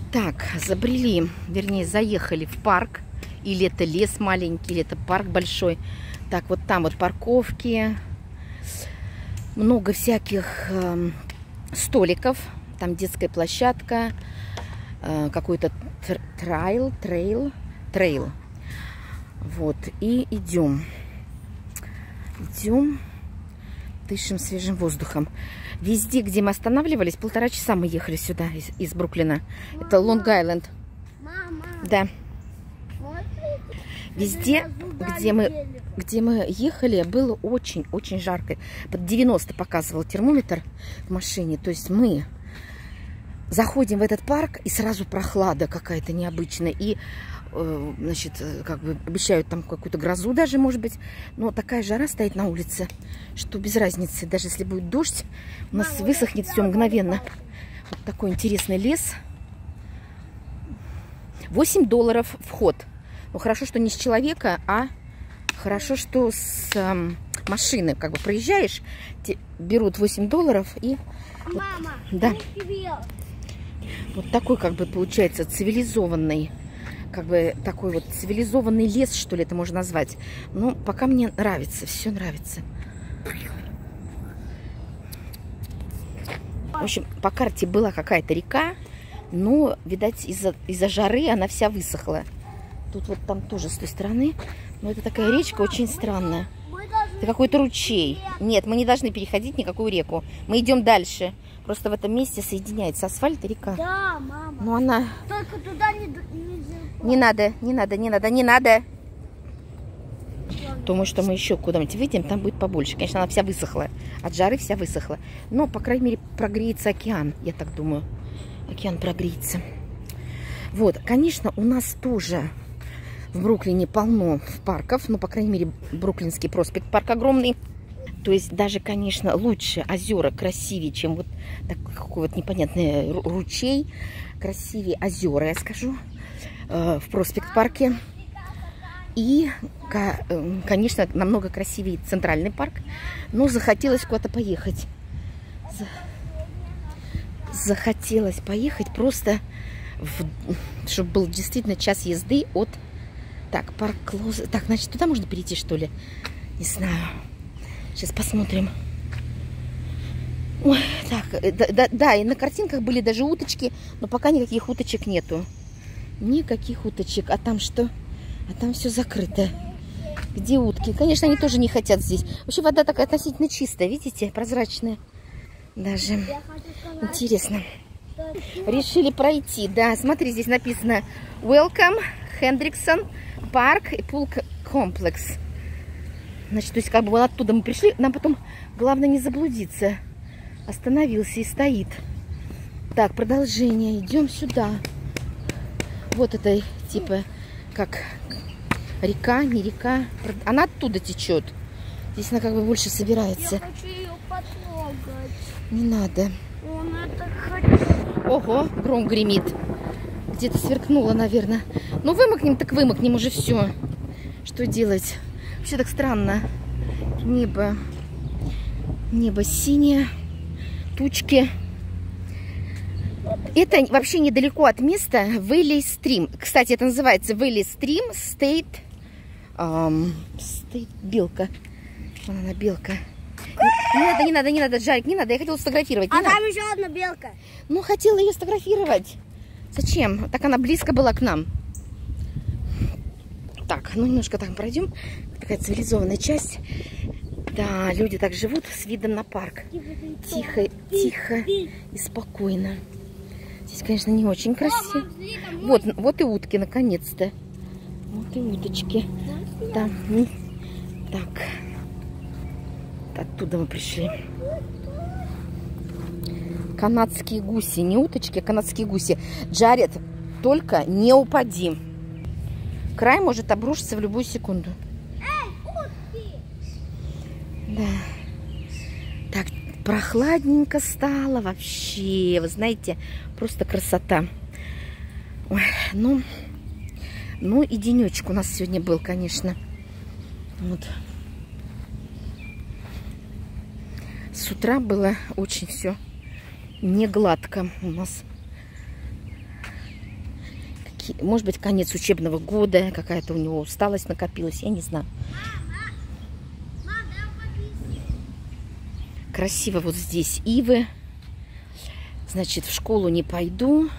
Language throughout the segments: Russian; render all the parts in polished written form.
Так, забрели, вернее, заехали в парк. Или это лес маленький, или это парк большой. Так, вот там вот парковки. Много всяких столиков. Там детская площадка. Какой-то трейл. Вот, и идем. Идем, дышим свежим воздухом. Везде, где мы останавливались, 1,5 часа мы ехали сюда из Бруклина. Мама, это Лонг-Айленд. Да. Везде, где мы ехали, было очень-очень жарко. Под 90 показывал термометр в машине. То есть мы заходим в этот парк, и сразу прохлада какая-то необычная. И, значит, как бы обещают там какую-то грозу даже, может быть. Но такая жара стоит на улице, что без разницы. Даже если будет дождь, у нас высохнет все мгновенно. Вот такой интересный лес. $8 вход. Ну, хорошо, что не с человека, а хорошо, что с машины. Как бы проезжаешь, берут $8 и... Мама, да. Вот такой, как бы, получается, цивилизованный, как бы, такой вот цивилизованный лес, что ли, это можно назвать. Ну, пока мне нравится, все нравится. В общем, по карте была какая-то река, но, видать, из-за жары она вся высохла. Тут вот там тоже с той стороны. Но это такая речка очень странная. Это какой-то ручей. Нет, мы не должны переходить никакую реку. Мы идем дальше. Просто в этом месте соединяется асфальт и река. Да, мама. Но она... Только туда нельзя. Не надо. Думаю, что мы еще куда-нибудь выйдем, там будет побольше. Конечно, она вся высохла. От жары вся высохла. Но, по крайней мере, прогреется океан, я так думаю. Океан прогреется. Вот, конечно, у нас тоже в Бруклине полно парков. Ну, по крайней мере, Бруклинский проспект парк огромный. То есть даже, конечно, лучше озера, красивее, чем вот такой вот непонятный ручей. Красивее озера, я скажу, в проспект-парке. И, конечно, намного красивее Центральный парк. Но захотелось куда-то поехать. Захотелось поехать просто, чтобы был действительно час езды от... Так, парк Клоз... Так, значит, туда можно перейти, что ли? Не знаю. Сейчас посмотрим. Ой, так, да, и на картинках были даже уточки, но пока никаких уточек нету. Никаких уточек. А там что? А там все закрыто. Где утки? Конечно, они тоже не хотят здесь. Вообще вода такая относительно чистая, видите? Прозрачная. Даже. Интересно. Решили пройти. Да, смотри, здесь написано Welcome, Hendrickson Park и Pool Complex. Значит, то есть как бы вот оттуда мы пришли, нам потом главное не заблудиться. Остановился и стоит. Так, продолжение. Идем сюда. Вот это типа как река, не река. Она оттуда течет. Здесь она как бы больше собирается. Я хочу ее потрогать. Не надо. Он это хочет. Ого, гром гремит. Где-то сверкнуло, наверное. Ну, вымокнем, так вымокнем уже все. Что делать? Вообще так странно. Небо синее. Тучки. Это вообще недалеко от места Вэлли Стрим. Кстати, это называется Вэлли Стрим Стейт белка. Вон она, белка. Не надо, Жарик, не надо. Я хотела сфотографировать. А там еще одна белка. Ну, хотела ее сфотографировать. Зачем? Так она близко была к нам. Так, ну немножко там пройдем. Такая цивилизованная часть. Да, люди так живут с видом на парк. Тихо и спокойно. Здесь, конечно, не очень красиво. Вот и утки, наконец-то. Вот и уточки. Да. Так. Оттуда мы пришли. Канадские гуси. Не уточки, а канадские гуси. Джаред, только не упади. Край может обрушиться в любую секунду. Да. Так, прохладненько стало вообще. Вы знаете, просто красота. Ой, ну и денечек у нас сегодня был, конечно. Вот. С утра было очень все не гладко у нас. Может быть, конец учебного года, какая-то у него усталость накопилась, я не знаю. Красиво вот здесь ивы. Значит, в школу не пойду,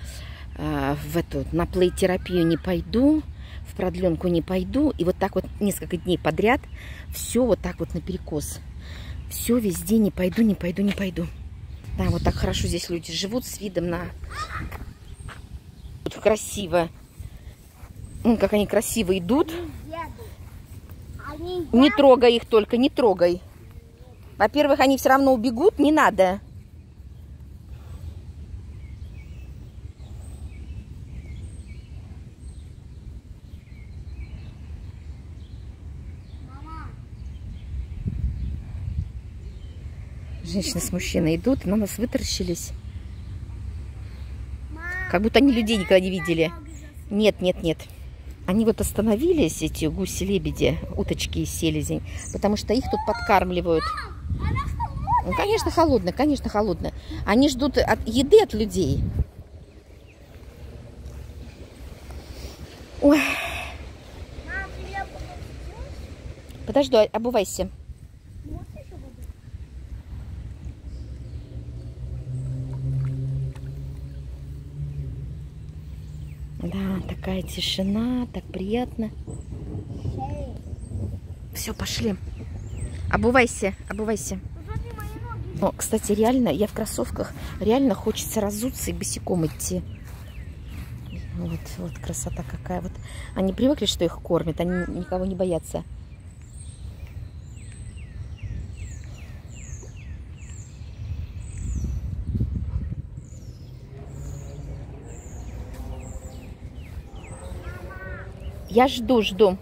на плей-терапию не пойду, в продленку не пойду. И вот так вот несколько дней подряд все вот так вот наперекос. Все везде не пойду, не пойду, не пойду. Да, вот так хорошо здесь люди живут с видом на... Вот красиво. Как они красиво идут. Не трогай их только, не трогай. Во-первых, они все равно убегут, не надо. Женщины с мужчиной идут, на нас вытаращились. Как будто они людей никогда не видели. Нет, нет, нет. Они вот остановились, эти гуси-лебеди, уточки и селезень, потому что их тут подкармливают. Ну, конечно, холодно, конечно, холодно. Они ждут еды от людей. Ой. Подожди, обувайся. Да, такая тишина, так приятно. Все, пошли. Обувайся, обувайся. О, кстати, реально, я в кроссовках, реально хочется разуться и босиком идти. Вот, вот красота какая. Вот они привыкли, что их кормят, они никого не боятся. Я жду, жду.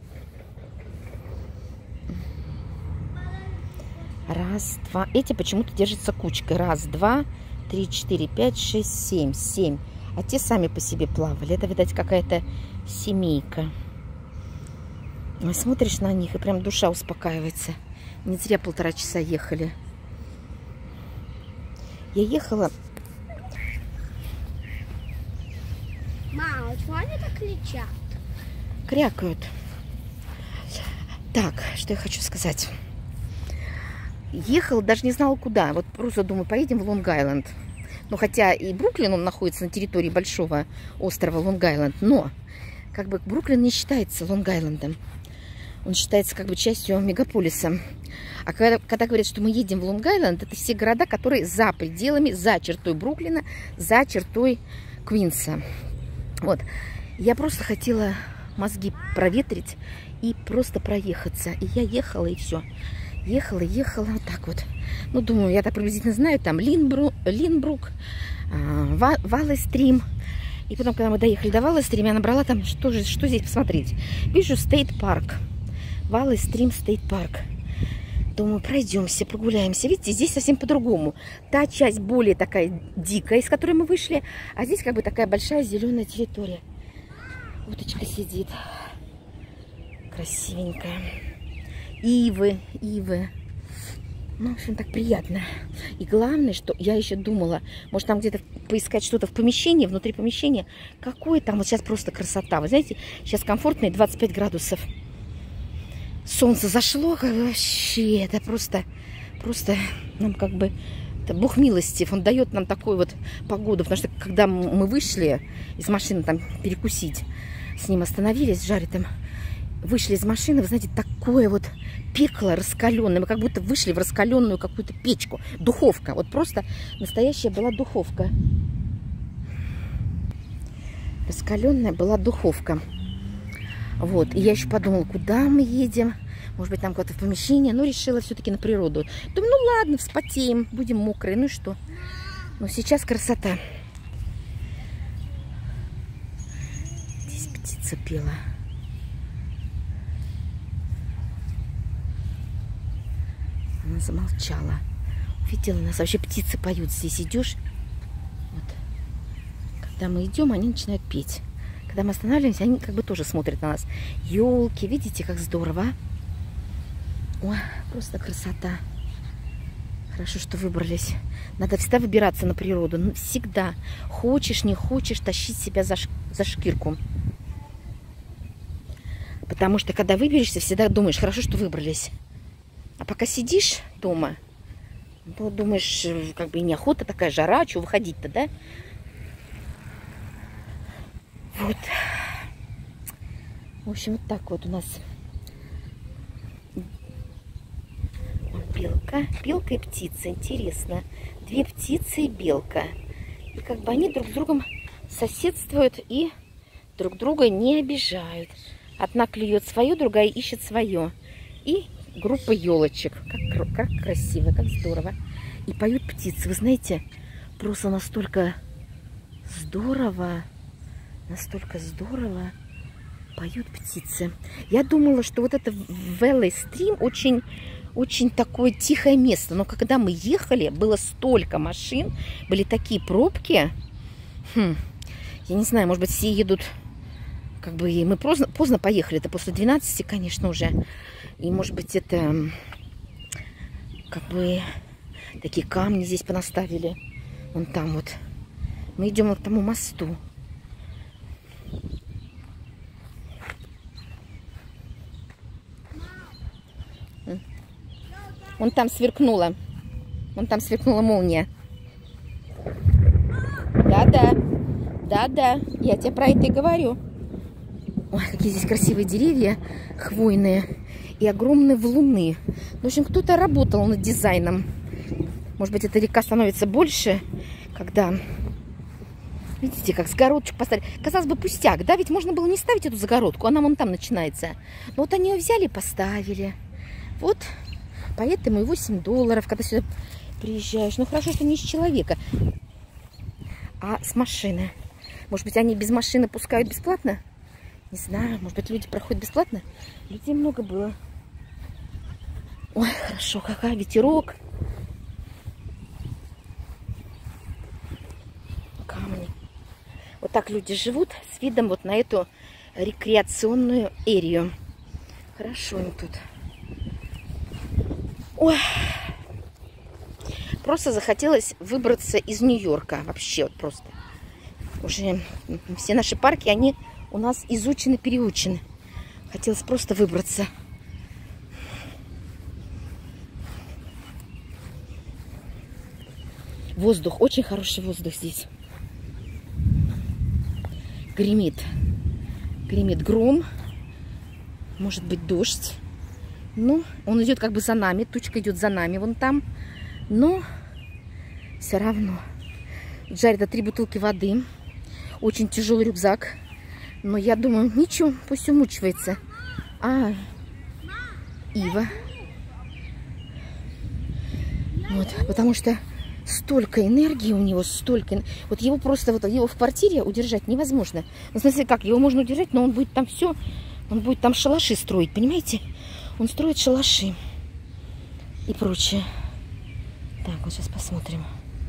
Раз, два. Эти почему-то держатся кучкой. Раз, два, 3, 4, 5, 6, 7. 7. А те сами по себе плавали. Это, видать, какая-то семейка. Ой, смотришь на них, и прям душа успокаивается. Не зря 1,5 часа ехали. Я ехала... Мама, почему они так кричат? Крякают. Так, что я хочу сказать. Ехала, даже не знала куда. Вот просто думаю, поедем в Лонг-Айленд. Ну, хотя и Бруклин, он находится на территории большого острова Лонг-Айленд. Но, как бы, Бруклин не считается Лонг-Айлендом. Он считается, как бы, частью мегаполиса. А когда говорят, что мы едем в Лонг-Айленд, это все города, которые за пределами, за чертой Бруклина, за чертой Квинса. Вот. Я просто хотела мозги проветрить и просто проехаться. И я ехала, и все. Ехала, вот так вот. Ну, думаю, я так приблизительно знаю, там Линбрук, Валлей-Стрим. И потом, когда мы доехали до Валлей-Стрим, я набрала там, что здесь посмотреть. Вижу Стейт-парк. Валлей-Стрим, Стейт-парк. Думаю, пройдемся, прогуляемся. Видите, здесь совсем по-другому. Та часть более такая дикая, из которой мы вышли, а здесь как бы такая большая зеленая территория. Уточка сидит. Красивенькая. Ивы. Ну, в общем, так приятно. И главное, что я еще думала, может, там где-то поискать что-то в помещении, внутри помещения. Какое там вот сейчас просто красота. Вы знаете, сейчас комфортные 25 градусов. Солнце зашло, вообще, это просто нам как бы, это Бог милостив, Он дает нам такую вот погоду, потому что когда мы вышли из машины там перекусить, с ним остановились, жаритым, вышли из машины, вы знаете, такое вот пекло раскаленное, мы как будто вышли в раскаленную какую-то печку, духовка, вот просто настоящая была духовка, раскаленная была духовка. Вот, и я еще подумала, куда мы едем, может быть, там куда-то в помещение, но решила все-таки на природу. Думаю, ну ладно, вспотеем, будем мокрые, ну и что. Но сейчас красота. Здесь птица пела. Она замолчала. Увидела нас, вообще птицы поют, здесь идешь. Вот. Когда мы идем, они начинают петь. Когда мы останавливаемся, они как бы тоже смотрят на нас. Елки, видите, как здорово, а? Ой, просто красота. Хорошо, что выбрались. Надо всегда выбираться на природу. Ну, всегда. Хочешь, не хочешь, тащить себя за шкирку. Потому что, когда выберешься, всегда думаешь, хорошо, что выбрались. А пока сидишь дома, то думаешь, как бы и неохота, такая жара, что выходить-то, да? Вот. В общем, вот так вот у нас белка. Белка и птица. Интересно. Две птицы и белка. И как бы они друг с другом соседствуют и друг друга не обижают. Одна клюет свое, другая ищет свое. И группа елочек. Как красиво, как здорово. И поют птицы. Вы знаете, просто настолько здорово поют птицы. Я думала, что вот это Valley Stream очень такое тихое место. Но когда мы ехали, было столько машин, были такие пробки. Я не знаю, может быть, все едут, как бы, и мы поздно поехали. Это после 12, конечно, уже. И, может быть, это, как бы, такие камни здесь понаставили. Вон там вот. Мы идем к тому мосту. Вон там сверкнула. Вон там сверкнула молния. Да-да. Да-да. Я тебе про это и говорю. Ой, какие здесь красивые деревья хвойные. И огромные валуны. В общем, кто-то работал над дизайном. Может быть, эта река становится больше, когда... Видите, как загородочку поставили. Казалось бы, пустяк, да? Ведь можно было не ставить эту загородку. Она вон там начинается. Но вот они ее взяли и поставили. Вот. Поэтому и $8, когда сюда приезжаешь. Ну, хорошо, что не с человека, а с машины. Может быть, они без машины пускают бесплатно? Не знаю. Может быть, люди проходят бесплатно? Людей много было. Ой, хорошо, какая ветерок. Камни. Вот так люди живут с видом вот на эту рекреационную эрию. Хорошо им тут. Ой. Просто захотелось выбраться из Нью-Йорка. Вообще вот просто. Уже все наши парки, они у нас изучены, переучены. Хотелось просто выбраться. Воздух, очень хороший воздух здесь. Гремит. Гремит гром. Может быть, дождь. Ну, он идет как бы за нами. Тучка идет за нами вон там. Но все равно. Джареда 3 бутылки воды. Очень тяжелый рюкзак. Но я думаю, ничего, пусть умучивается. А, Ива. Вот, потому что столько энергии у него, столько. Вот его просто, вот его в квартире удержать невозможно. Ну, в смысле, как? Его можно удержать, но он будет там все, он будет там шалаши строить, понимаете? Он строит шалаши и прочее. Так, вот сейчас посмотрим.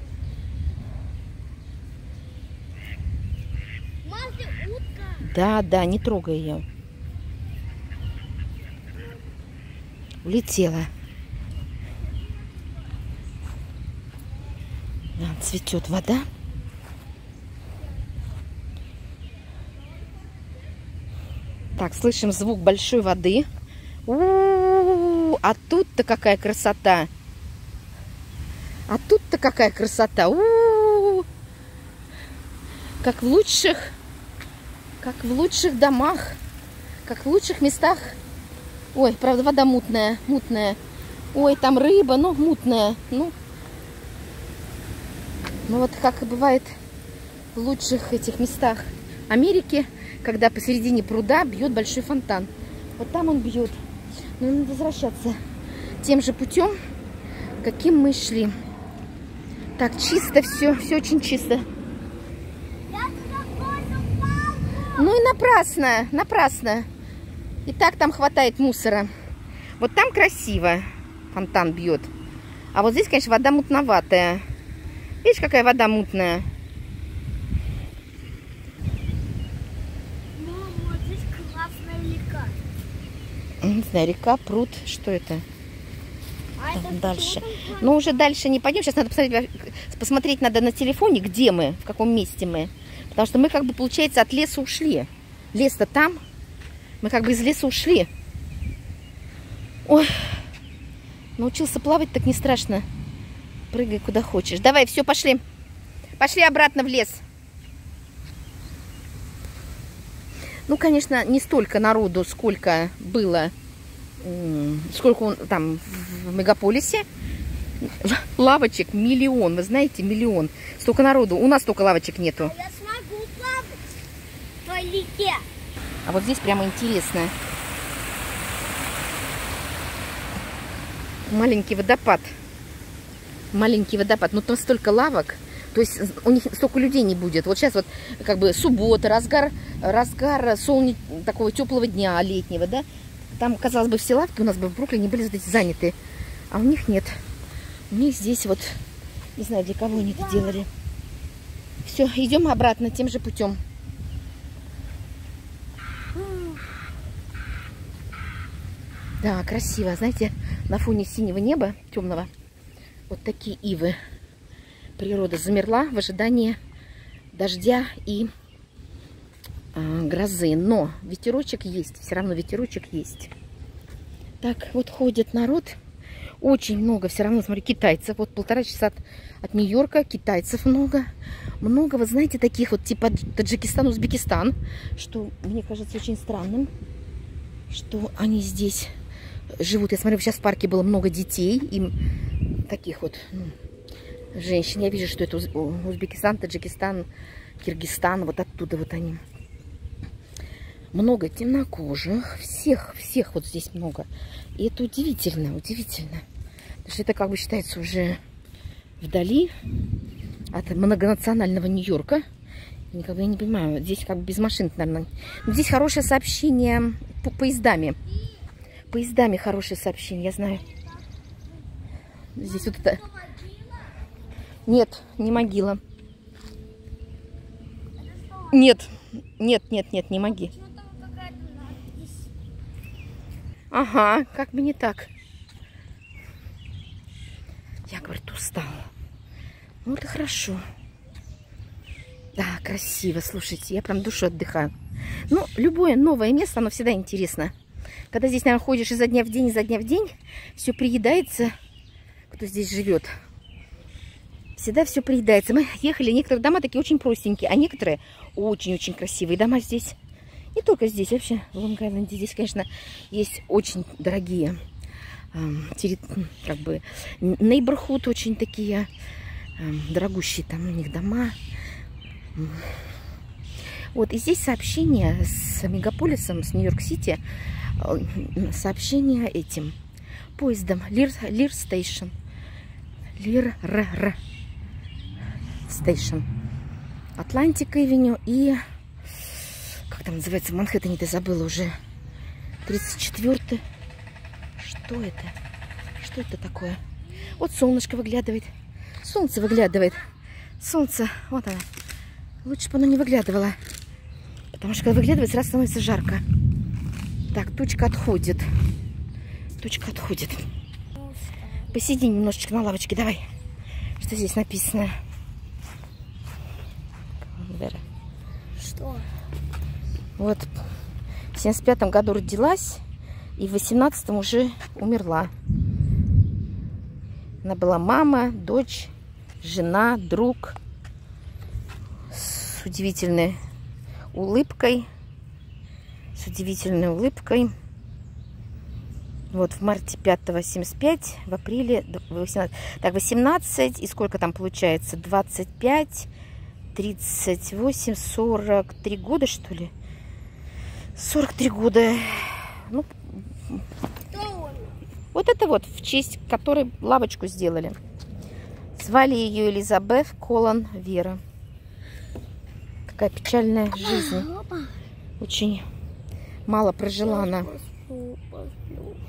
Да, да, не трогай ее. Улетела. Да, цветет вода. Так, слышим звук большой воды. У-у-у-у, а тут-то какая красота! А тут-то какая красота! У-у-у-у. Как в лучших домах, как в лучших местах. Ой, правда, вода мутная, мутная. Ой, там рыба, но мутная. Ну вот как и бывает в лучших этих местах Америки, когда посередине пруда бьет большой фонтан. Вот там он бьет. Но надо возвращаться тем же путем, каким мы шли. Так, чисто все, все очень чисто. Ну и напрасно, напрасно. И так там хватает мусора. Вот там красиво фонтан бьет. А вот здесь, конечно, вода мутноватая. Видишь, какая вода мутная? Мама, вот здесь классная река. Не знаю, река, пруд, что это? А там дальше. Но уже дальше не пойдем. Сейчас надо посмотреть надо на телефоне, где мы, в каком месте мы. Потому что мы как бы, получается, от леса ушли. Лес-то там. Мы как бы из леса ушли. Ой. Научился плавать, так не страшно. Прыгай куда хочешь. Давай, все, пошли. Пошли обратно в лес. Ну, конечно, не столько народу, сколько было, сколько там в мегаполисе. Лавочек миллион, вы знаете, миллион. Столько народу. У нас столько лавочек нету. Я смогу плавать в той реке. А вот здесь прямо интересно. Маленький водопад. Маленький водопад. Но там столько лавок. То есть у них столько людей не будет. Вот сейчас вот как бы суббота, разгар такого теплого дня летнего, да? Там, казалось бы, все лавки у нас бы в Бруклине были вот эти заняты. А у них нет. У них здесь вот, не знаю, для кого они это делали. Все, идем обратно тем же путем. Да, красиво. Знаете, на фоне синего неба, темного, вот такие ивы. Природа замерла в ожидании дождя и грозы. Но ветерочек есть. Все равно ветерочек есть. Так, вот ходит народ. Очень много все равно, смотри, китайцев. Вот 1,5 часа от Нью-Йорка. Китайцев много. Много, вы знаете, таких вот типа Таджикистан, Узбекистан. Что мне кажется очень странным, что они здесь живут. Я смотрю, сейчас в парке было много детей. Им таких вот... женщин. Я вижу, что это Узбекистан, Таджикистан, Киргизстан. Вот оттуда вот они. Много темнокожих. Всех вот здесь много. И это удивительно, удивительно. Потому что это как бы считается уже вдали от многонационального Нью-Йорка. Я не понимаю, здесь как бы без машин, наверное. Но здесь хорошее сообщение поездами. Поездами хорошее сообщение, я знаю. Здесь вот это... Нет, не могила. Нет, не моги. Ага, как бы не так. Я, говорит, устала. Ну, это хорошо. Да, красиво, слушайте, я прям душу отдыхаю. Ну, любое новое место, оно всегда интересно. Когда здесь, наверное, ходишь изо дня в день, все приедается, кто здесь живет. Всегда все приедается. Мы ехали, некоторые дома такие очень простенькие, а некоторые очень-очень красивые дома здесь. Не только здесь, вообще в Лонг-Айленде. Здесь, конечно, есть очень дорогие, как бы, neighborhood очень такие, дорогущие там у них дома. Вот, и здесь сообщение с мегаполисом, с Нью-Йорк-Сити, сообщение этим поездом Lear Station. Lear Station. Атлантик Эвеню и... Как там называется? В Манхэттене ты забыла уже. 34-й. Что это? Что это такое? Вот солнышко выглядывает. Солнце выглядывает. Солнце. Вот оно. Лучше бы оно не выглядывало. Потому что когда выглядывает, сразу становится жарко. Так, тучка отходит. Тучка отходит. Посиди немножечко на лавочке, давай. Что здесь написано? Что? Вот. В 75-м году родилась. И в 18-м уже умерла. Она была мама, дочь, жена, друг. С удивительной улыбкой. С удивительной улыбкой. Вот в марте 5-го 75, в апреле 18. Так, 18, и сколько там получается? 25, 38, 43 года, что ли? 43 года. Ну, вот это вот, в честь которой лавочку сделали. Звали ее Элизабет Колон Вера. Какая печальная жизнь. Очень мало прожила она.